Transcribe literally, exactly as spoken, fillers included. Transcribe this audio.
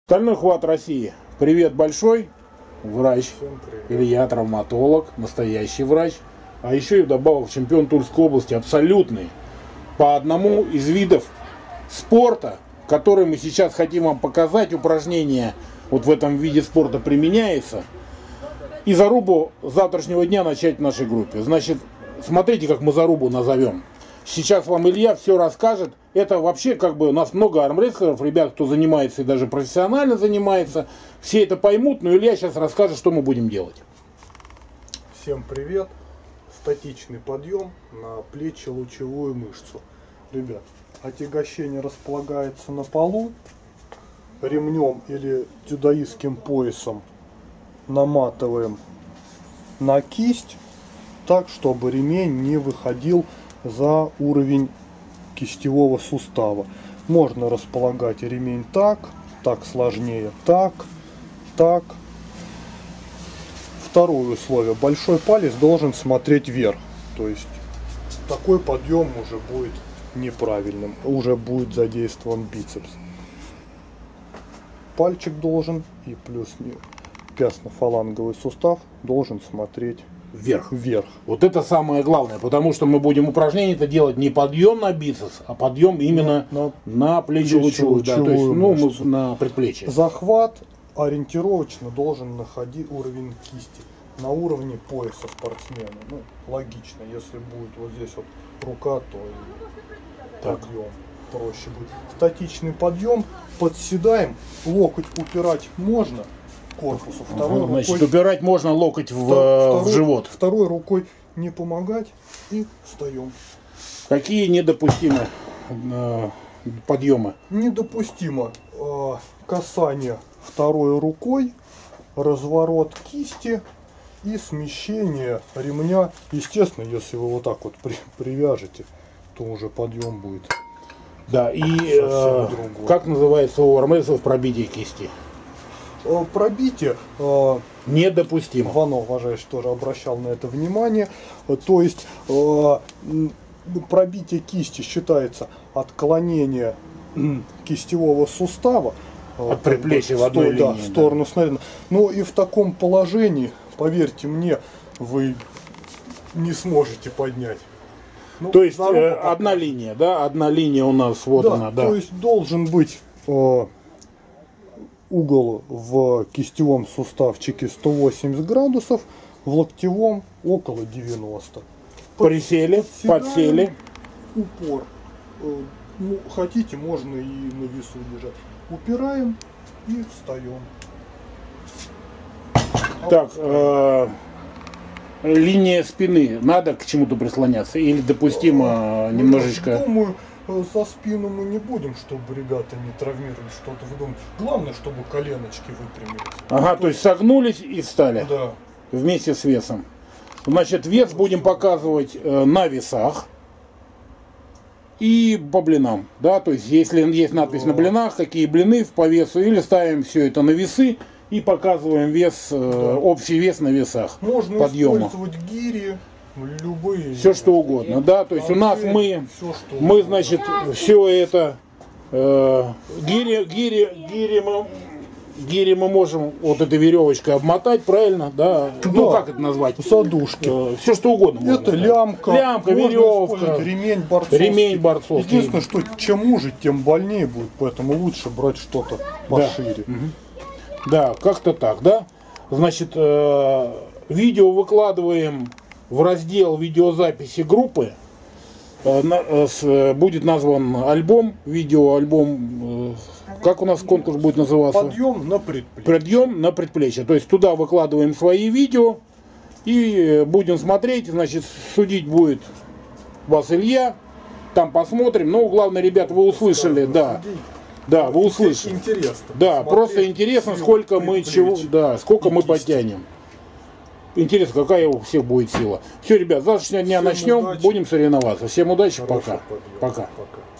Стальной хват России. Привет большой. Врач. Илья, травматолог, настоящий врач. А еще и вдобавок чемпион Тульской области, абсолютный. По одному из видов спорта, который мы сейчас хотим вам показать. Упражнение вот в этом виде спорта применяется. И зарубу с завтрашнего дня начать в нашей группе. Значит, смотрите, как мы зарубу назовем. Сейчас вам Илья все расскажет. Это вообще как бы у нас много армрестлеров, ребят, кто занимается и даже профессионально занимается. Все это поймут, но Илья сейчас расскажет, что мы будем делать. Всем привет. Статичный подъем на плечи-лучевую мышцу. Ребят, отягощение располагается на полу. Ремнем или дзюдоистским поясом наматываем на кисть, так, чтобы ремень не выходил за уровень кистевого сустава. Можно располагать ремень так, так сложнее, так, так. Второе условие. Большой палец должен смотреть вверх. То есть такой подъем уже будет неправильным. Уже будет задействован бицепс. Пальчик должен и плюс пястно-фаланговый сустав должен смотреть Вверх. Вверх. Вот это самое главное, потому что мы будем упражнение-то делать не подъем на бицепс, а подъем именно на, на плечо-лучевую, да, то есть ну, мы на предплечье. Захват ориентировочно должен находить уровень кисти на уровне пояса спортсмена. Ну, логично, если будет вот здесь вот рука, то так. Подъем проще будет. Статичный подъем, подседаем, локоть упирать можно корпусу. Второй ага, значит, рукой, упирать можно локоть в, второй, в живот. Второй рукой не помогать и встаем. Какие недопустимы э, подъемы? Недопустимо э, касание второй рукой, разворот кисти и смещение ремня. Естественно, если вы вот так вот при, привяжете, то уже подъем будет. Да, и э, как называется у армрестлеров пробитие кисти? Пробитие э, недопустимо. Вано, уважаешь, тоже обращал на это внимание. То есть э, пробитие кисти считается отклонение кистевого сустава от предплечья в одной да, линии, в сторону да. снаряда. Ну и в таком положении, поверьте мне, вы не сможете поднять. Ну, то есть э, одна линия, да, одна линия у нас вот да, она, да. То есть должен быть э, угол в кистевом суставчике сто восемьдесят градусов, в локтевом около девяноста. Присели, подсели. Упор. Ну, хотите, можно и на весу лежать. Упираем и встаем. Так, э, линия спины. Надо к чему-то прислоняться? Или допустимо ну, немножечко... Думаю, за спину мы не будем, чтобы ребята не травмировали что-то. Вы думаете, главное, чтобы коленочки выпрямились. Ага, то, то есть согнулись и встали. Да. Вместе с весом. Значит, вес будем показывать э, на весах и по блинам. Да, то есть, если есть надпись да. на блинах, какие блины по весу, или ставим все это на весы и показываем вес, э, да. общий вес на весах. Можно подъема. Использовать гири. Любые. Все что угодно, да, то есть у нас мы, все, мы значит, все это, э, гири, гири, гири, мы, гири мы можем вот этой веревочкой обмотать, правильно, да, да. Ну как это назвать? Садушки. Э, все что угодно. Это лямка, лямка, веревка, ремень борцовский. Ремень борцовский. Единственное, что чем уже, тем больнее будет, поэтому лучше брать что-то пошире. Да, угу. Да, как-то так, да. Значит, э, видео выкладываем в раздел видеозаписи группы. Будет назван альбом, видеоальбом, как у нас конкурс будет называться? Подъем на предплечье. Подъем на предплечье. То есть туда выкладываем свои видео и будем смотреть, значит, судить будет вас Илья, там посмотрим. Ну, главное, ребята, вы услышали, да. Да, вы услышали. Интересно. Да, просто интересно, сколько мы чего, да, сколько мы потянем. Интересно, какая у всех будет сила. Все, ребят, с завтрашнего дня начнем, удачи. Будем соревноваться. Всем удачи, пока. Пока. Пока.